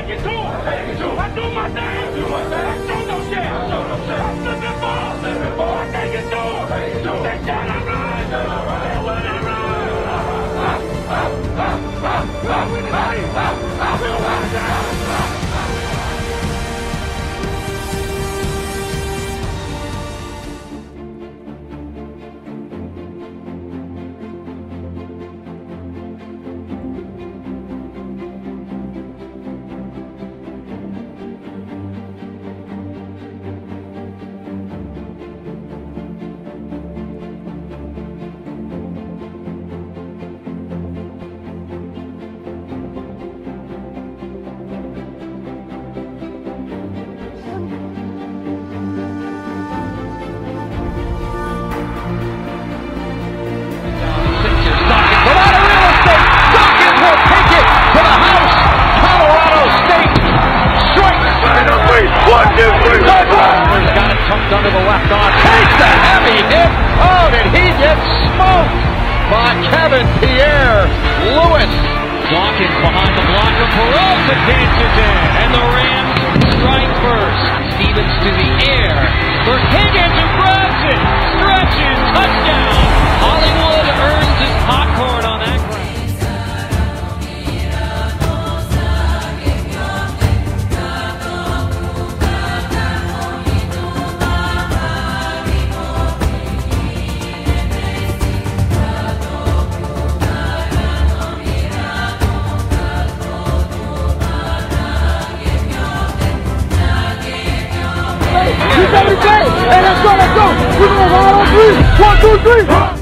it to him. I do my thing. I show no shit. I'm flipping ball. I take it to him. They shot I ride. They will not ride. Got it tucked under the left arm. Takes the heavy hit. Oh, did he get smoked by Kevin Pierre Lewis. Dawkins behind the blocker. Perosa dances in. And the Rams strike first. Stevens to the air. For Higgins who grabs it. Stretches. Touchdown. Hollywood earns his popcorn on that ground. Hey, let's go, let's go! We're gonna ride on three! 1, 2, 3!